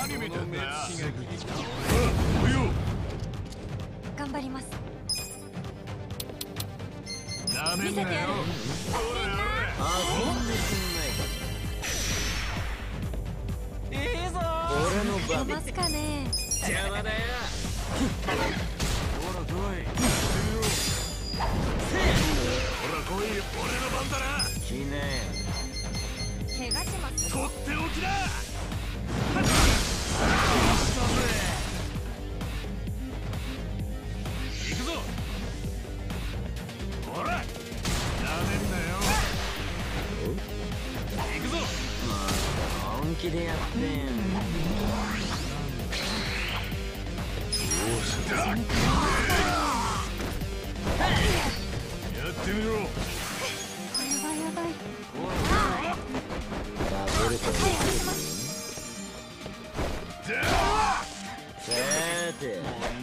何見てんだよ。 頑張ります。 なめんなよ。 いいぞ。 俺の番。ますかね。 邪魔だよ。 ほら来い。ほら来い。俺の番だな。 来なよ。 怪我します。 とっておきだ。行くぞ。ほら。なめんなよ。行くぞ。 本気でやってん。 どうする。やってみろ。 これはやばい。 ダブルとできる。さて。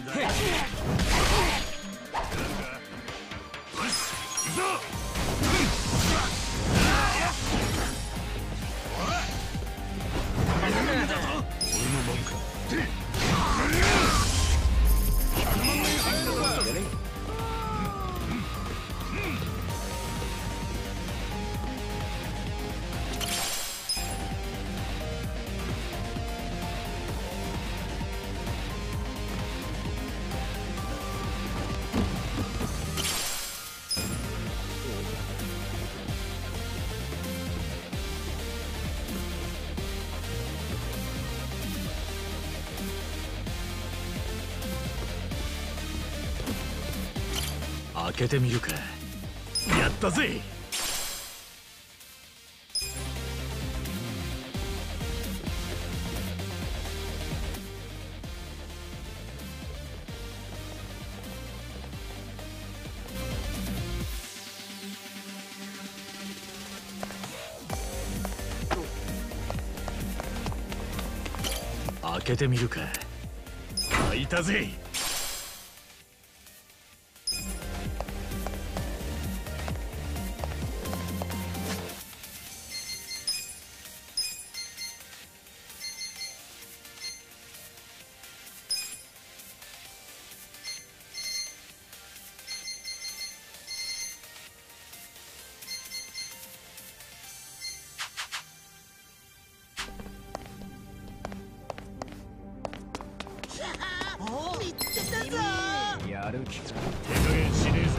開けてみるか。やったぜ。開けてみるか。開いたぜ。やる気か。手加減しねえぜ。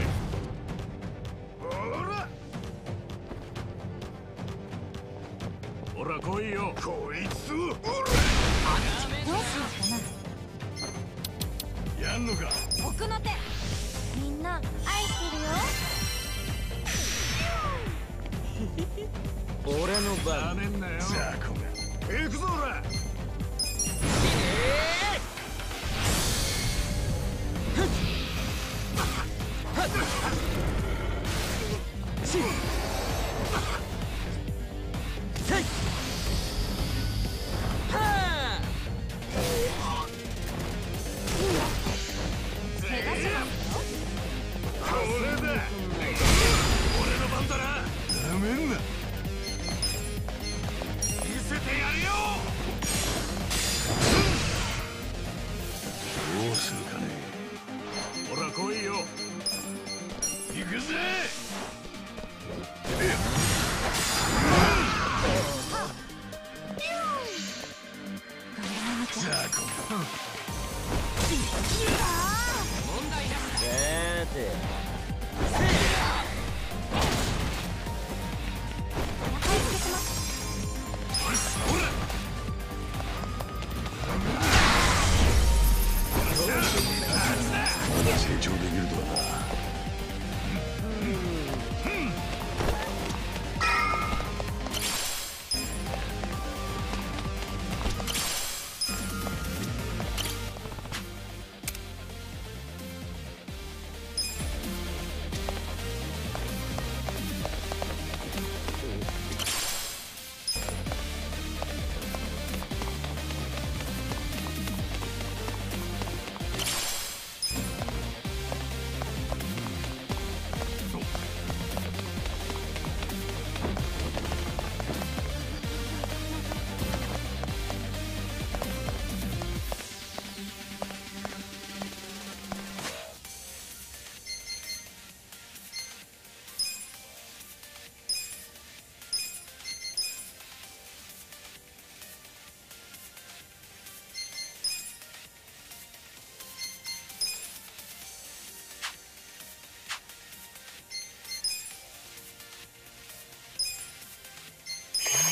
ほら来いよ。こいつを。 どうしようかな。 やんのか。 奥の手。みんな愛してるよ。 俺の番。 なめんなよ。雑魚が。行くぞほら。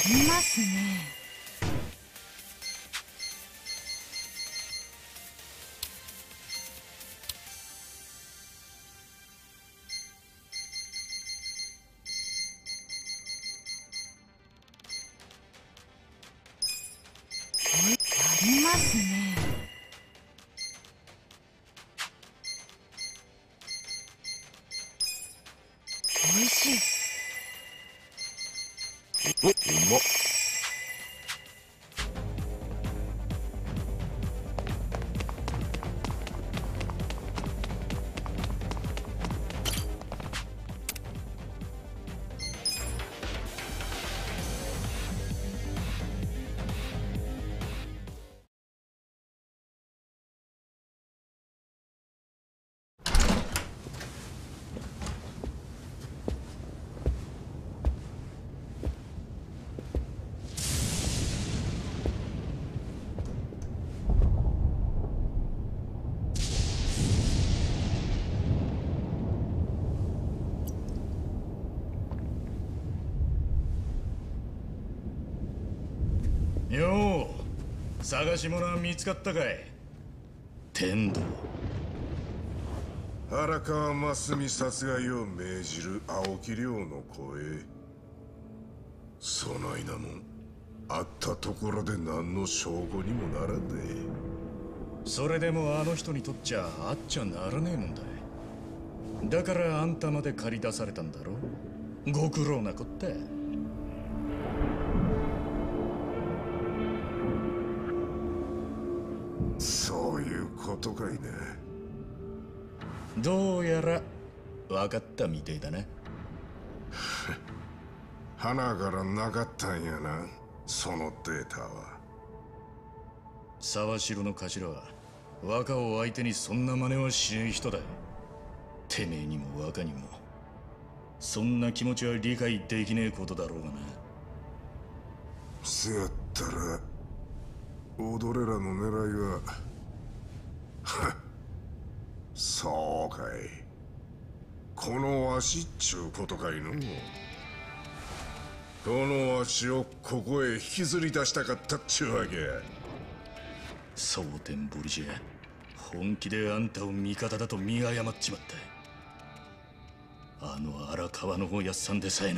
いますね。いますね。おいしい。 お、うまっ。 よう、探し物は見つかったかい？天道。 荒川真澄殺害を命じる青木亮の声。そないなもんあったところで何の証拠にもならんで。 それでもあの人にとっちゃあっちゃならねえもんだい。だからあんたまで借り出されたんだろ。ご苦労なこった。 そういうことかいね。 どうやら分かったみてえだな。 花からなかったんやな、そのデータは。 沢城の頭は若を相手にそんな真似はしねえ人だ。てめえにも若にもそんな気持ちは理解できねえことだろうがな。 せやったら踊れらの狙いはそうかい、このわしっちゅうことかいの。このわしをここへ引きずり出したかったっちゅうわけや。 蒼天堀じゃ本気であんたを味方だと見誤っちまった。あの荒川の方やっさんでさえな。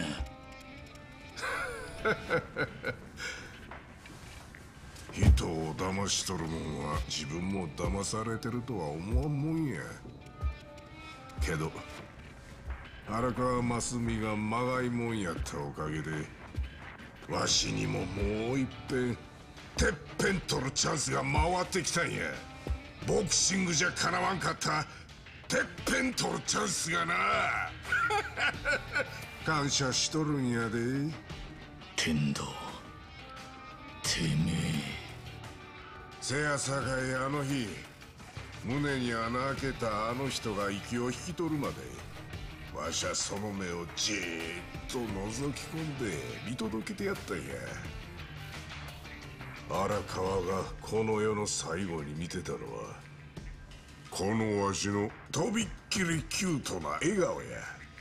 人を騙しとるもんは自分も騙されてるとは思わんもんや。けど荒川真澄がまがいもんやったおかげでわしにももういっぺんてっぺん取るチャンスが回ってきたんや。ボクシングじゃかなわんかったてっぺん取るチャンスがな。感謝しとるんやで。 天道、てめえ。 せやさかいあの日胸に穴開けたあの人が息を引き取るまでわしゃその目をじーっと覗き込んで見届けてやったんや。荒川がこの世の最後に見てたのはこのわしのとびっきりキュートな笑顔や。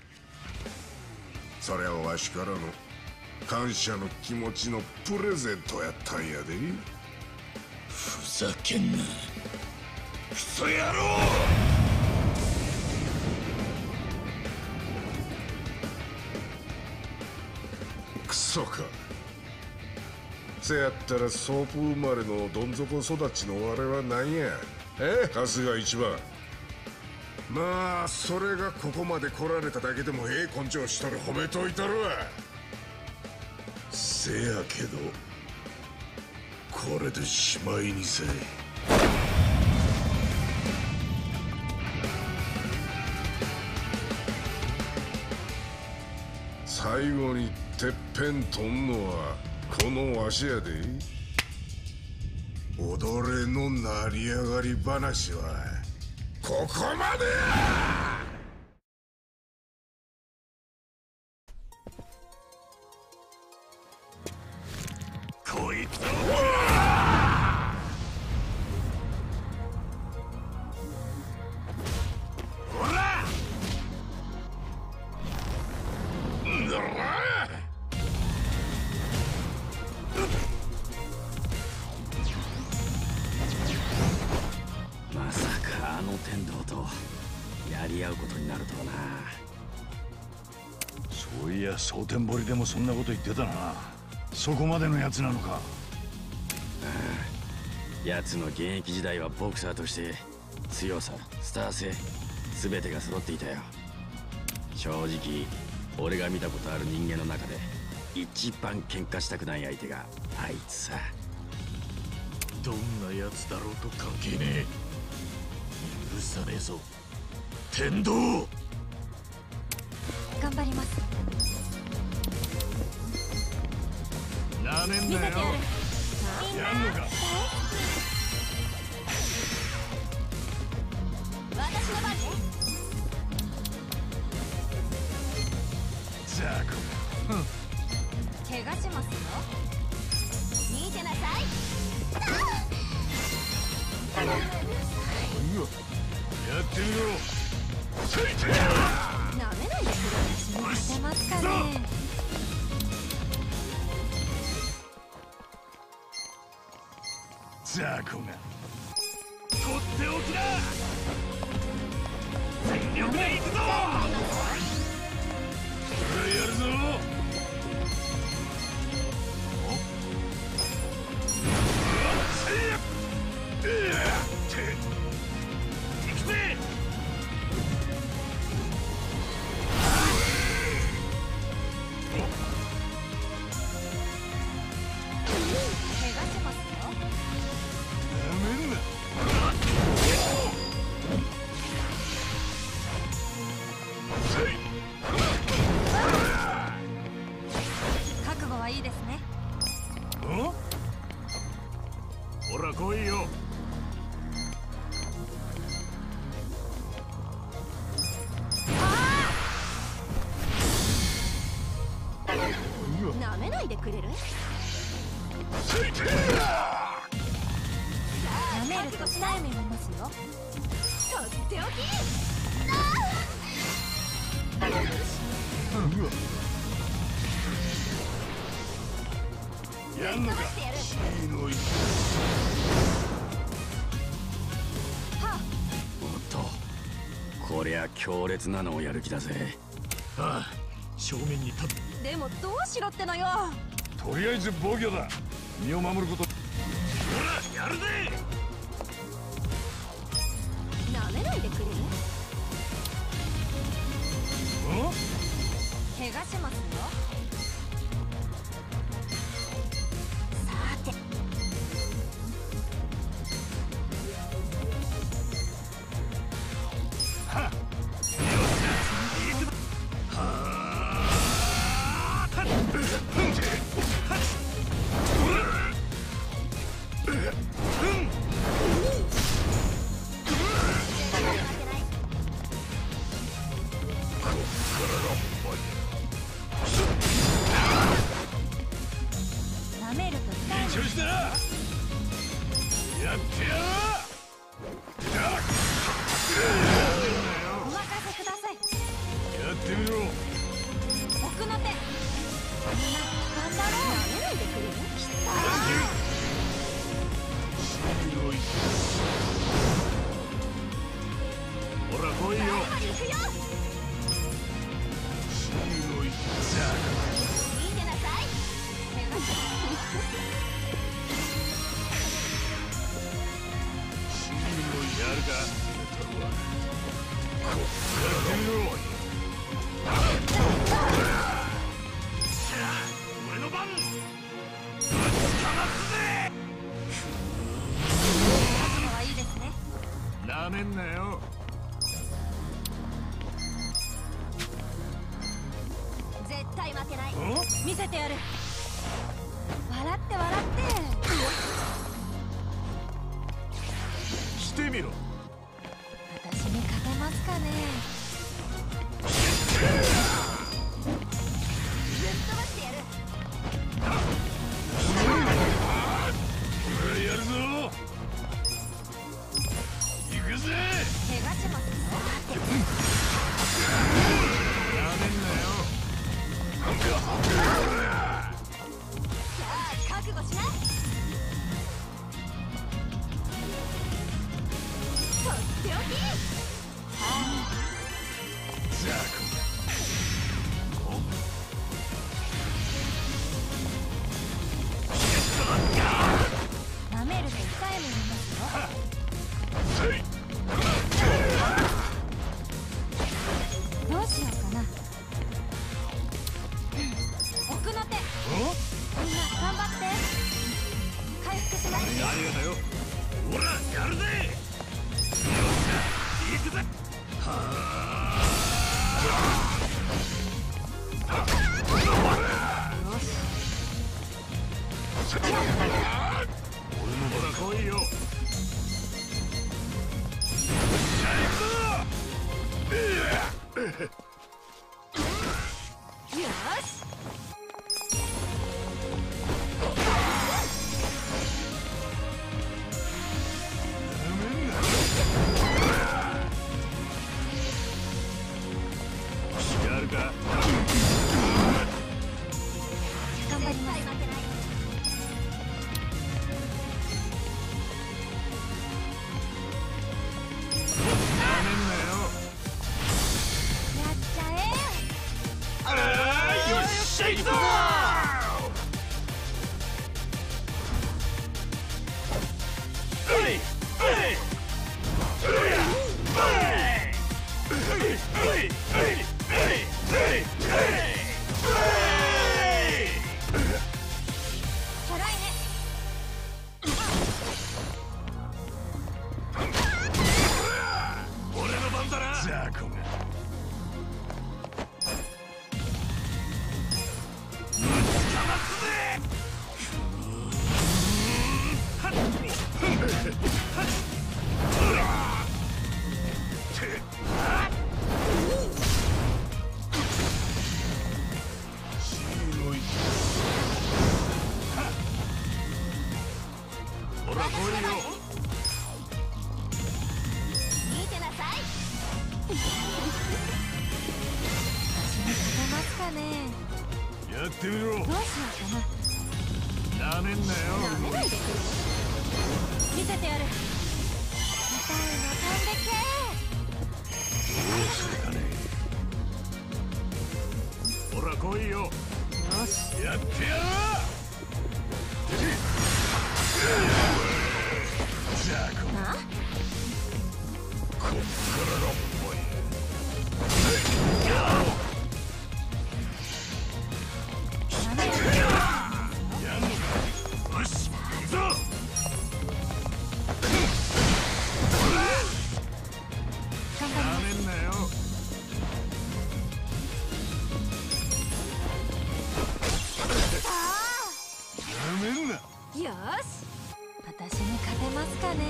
それはわしからの感謝の気持ちのプレゼントやったんやで。 ふざけんなクソ野郎。 クソか。せやったらソープ生まれのどん底育ちの我は何や。春日一番。まあそれがここまで来られただけでも根性しとる褒めといたるわ。せやけどこれでしまいにせい。最後にてっぺんとんのはこのわしやで。踊れの成り上がり話はここまでや。 こいつを天道とやり合うことになるとはな。 そういや蒼天堀でもそんなこと言ってたな。そこまでのやつなのか。 奴の現役時代はボクサーとして強さ、スター性全てが揃っていたよ。正直俺が見たことある人間の中で一番喧嘩したくない相手があいつさ。 どんな奴だろうと関係ねえ。許さねえぞ天道。 頑張ります。 なめんなよ。やんのか。 私の番ね。 ザーコ。 怪我しますよ。見てなさい。 やってみろ。 なめないでくれ。私に勝てますかね。 ザーコがとっておきだ。全力で行くぞ。 これやるぞ。 覚悟はいいですね。 ほら来いよ。 なめないでくれる？なめると痛い目見ますよ。とっておき。 やんのか。 おっと、こりゃ強烈なのをやる気だぜ。 ああ、正面に立つ。 でもどうしろってのよ。 とりあえず防御だ。身を守ること。 ほらやるぜ。 なめないでくれる？怪我しますよ。さて。なめると痛い調子だな。やってやる。 お任せください。 やってみろ。 奥の手。みんな頑張ろう。なめないでくれる？ ほら来いよ。 行くよ。見てなさい。怪我しやるか。やってみろ。 俺の番。 はいいですね。 なめんなよ。 絶対負けない。見せてやる。笑って笑って。 してみろ。 私に勝てますかね。ぶっ飛ばしてやる。 やるぞ。行くぜ。 怪我しえもいますよ。どうしようかな。奥の手。みんな頑張って。回復します。 ありがとよ。ほらやるぜ。よっしゃ行くぜ。はあ。 よし。 俺もほら来いよ。 よし。 やるか。 頑張ります。やっちゃえ。 よっしゃ行くぞ。 チャラいね。 俺の番だな。雑魚が。ほら来いよ。 見てなさい。勝てますかね。 やってみろ。 どうしようかな。 なめんなよ。 舐めないでくれよ。見せてやる。痛いの飛んでけ。 どうするかね。ほら来いよ。 よし。 やってやろう。雑魚。 な。 こっからの思い。 舐めないで。 やんのか。よし行くぞ。 頑張りなめんなよ。 ます。 なめんな。 よし。私に勝てますかね。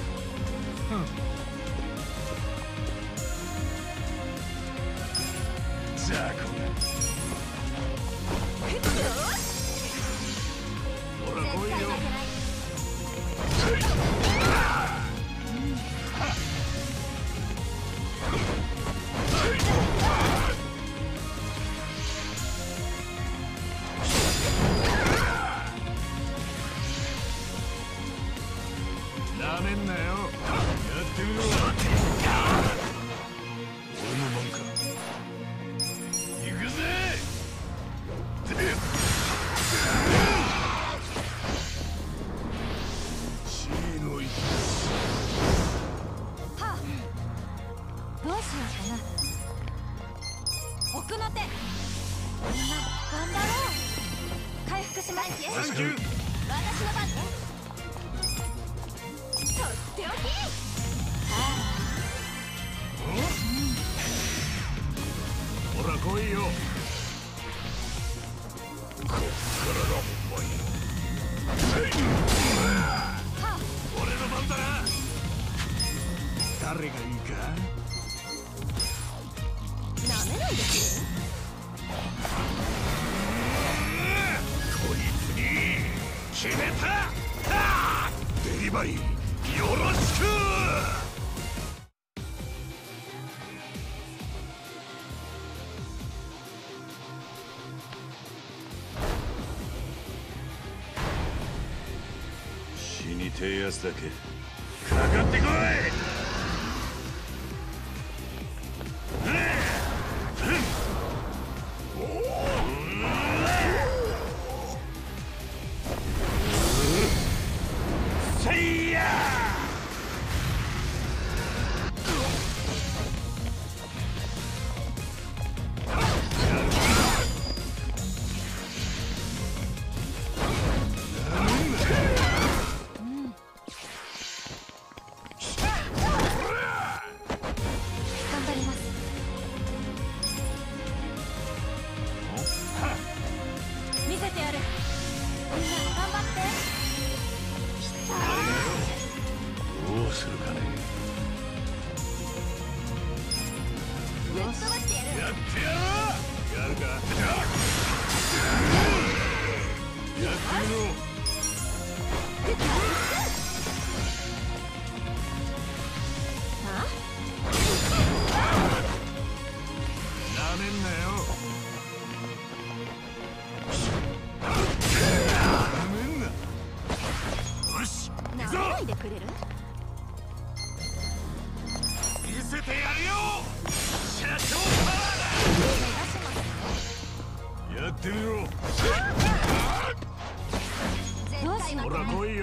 雑魚が。ほら来いよ。なめんなよ。やってみろ。俺の番か。行くぜ。血の息。 はあ。どうしようかな。奥の手。みんな頑張ろう。回復します。 サンキュー。 私の番ね。とっておき。 ほら来いよ。こっからの思い。俺の番だな。誰がいいか。 なめないでくれ。 こいつに決めた。デリバリーよろしく。死にてえやつだけかかってこい。せいや。 みんな頑張って。 どうするかね。 ぶっ飛ばしてやる。 やってやろう。やるか。やってみろ。なめんなよ。なめんな。よし、 なめないでくれる？ 見せてやるよ。社長パワーだ。やってみろ。 どうしよう。 ほら来いよ。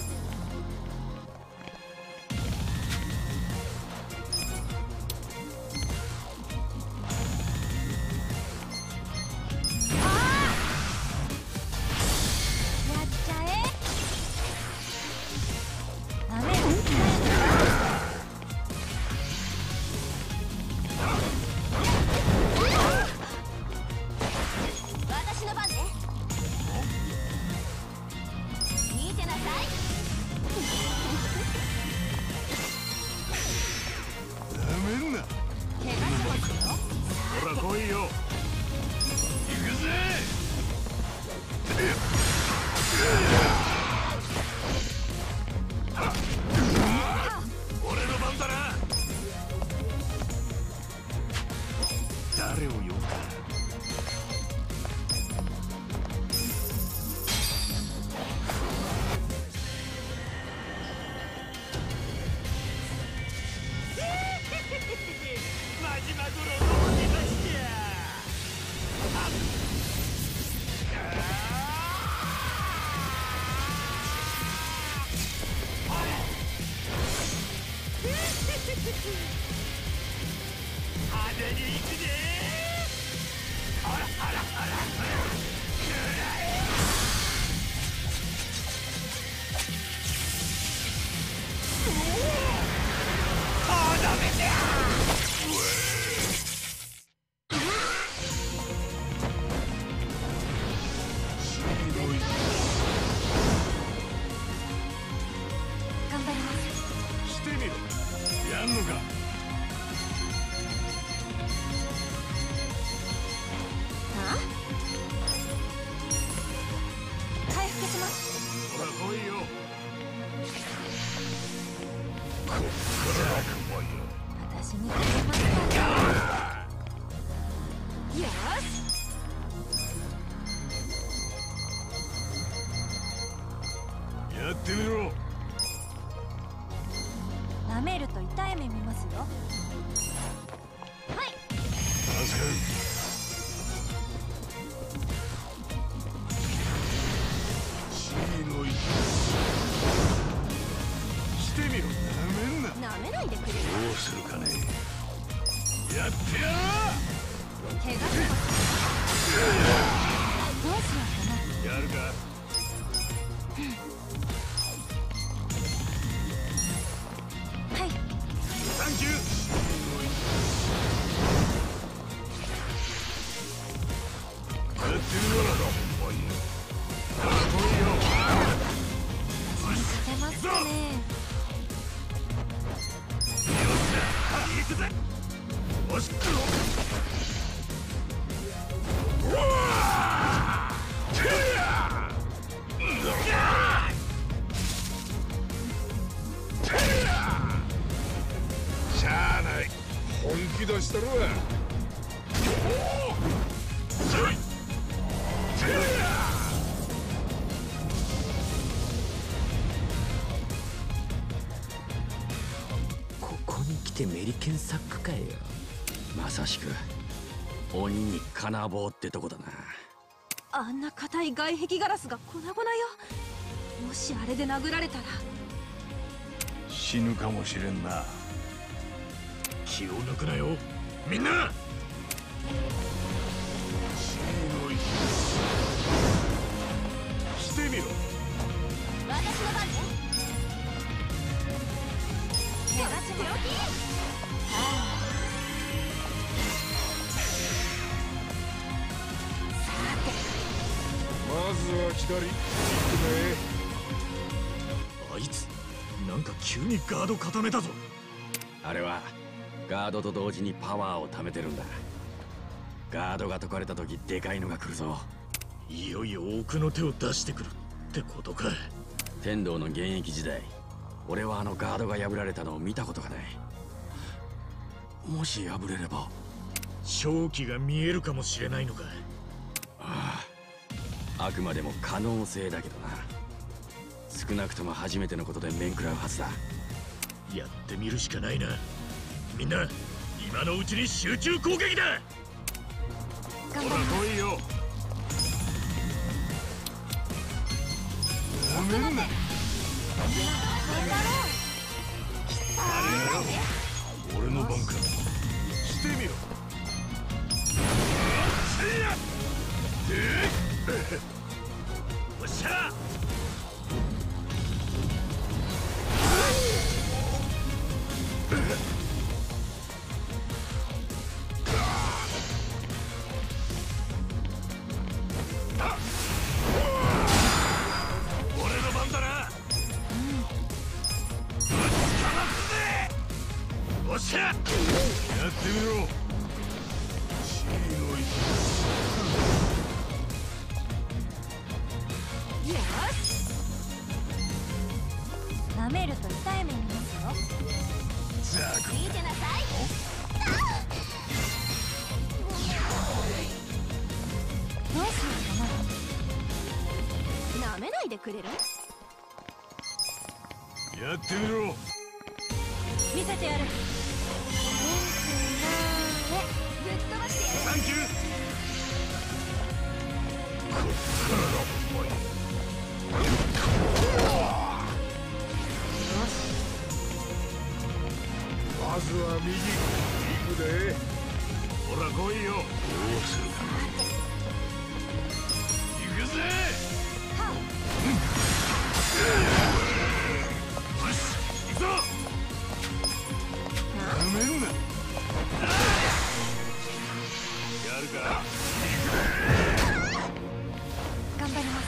ほら来いよ。行くぜ。俺の番だな。誰を呼ぶか。マジマグロの鬼たちじゃ。派手に行くぜ。あらあらあらあら。ダメだ。 頑張ります。 してみろ。やんのか。 回復します。 ほら来いよ。こっから私に勝てますか。よし。 やってみろ。 舐めると痛い目見ますよ。はい。 助かる。地の息。してみろ。なめんな。 舐めないでくれる？ どうするかね。やってやろう。 怪我します。どうしようかな。 やるか。 はい。 サンキュー。やってみろ。おい。ほら来いよ。 勝てますかね。 行くぜ。おしっこ。しゃあない。本気出したろ。 ここに来てメリケンサックかよ。まさしく鬼に金棒ってとこだな。 あんな硬い外壁ガラスが粉々よ。もしあれで殴られたら。 死ぬかもしれんな。気を抜くなよ、みんな。してみろ。 私の番ね。手がちもさまずは左行くね。 あいつなんか急にガード固めたぞ。 あれはガードと同時にパワーを貯めてるんだ。ガードが解かれた時でかいのが来るぞ。 いよいよ奥の手を出してくるってことか。 天道の現役時代、俺はあのガードが破られたのを見たことがない。もし破れれば勝機が見えるかもしれないのか。 ああ、あくまでも可能性だけどな。少なくとも初めてのことで面食らうはずだ。 やってみるしかないな。みんな今のうちに集中攻撃だ。 頑張ります。 来いよ。 奥の手。頑張ろう。 俺の番か。 してみろ。 おっしゃ。俺の番だな。おっしゃ。やってみろ。 舐めると痛い目見ますよ。見てなさい。どうしようかな。舐めないでくれる？ やってみろ。 見せてやる。ぶっ飛ばしてやる。 サンキュー。こっからだお前。 まずは右行くで。 ほら来いよ。どうするかな。行くぜ。よし行くぞ。 なめんな。 やるか。 頑張ります。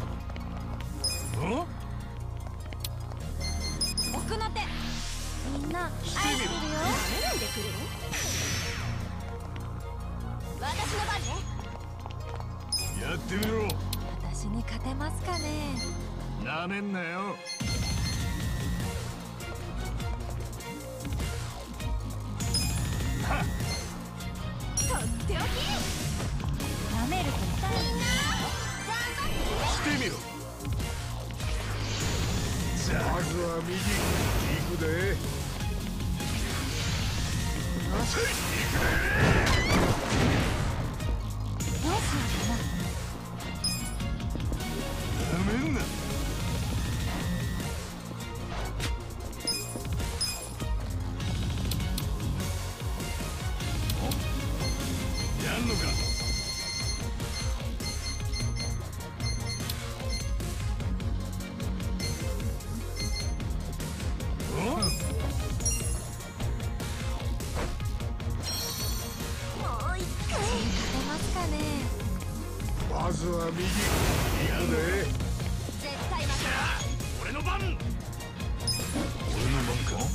奥の手。みんな愛してるよ。舐めないでくれる？私の番ね。 やってみろ。 私に勝てますかね。 なめんなよ。 とっておき。舐めると痛い。みんな頑張ってしてみろ。まずは右行くで。 よし。どうしようかな。 なめんな。 やんのか。 もう一回。勝てますかね。 まずは右行くで。 絶対負けない。 俺の番。俺の番か。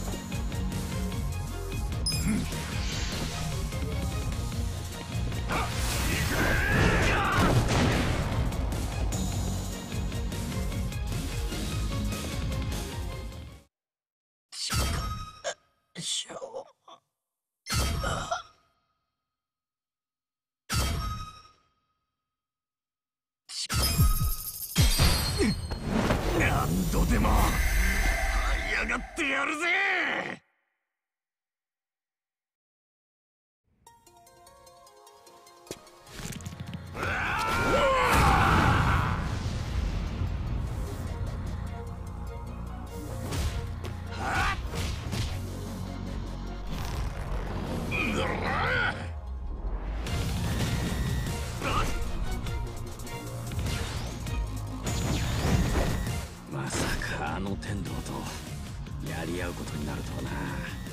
何度でも這い上がってやるぜ。 まさかあの天道とやり合うことになるとはな。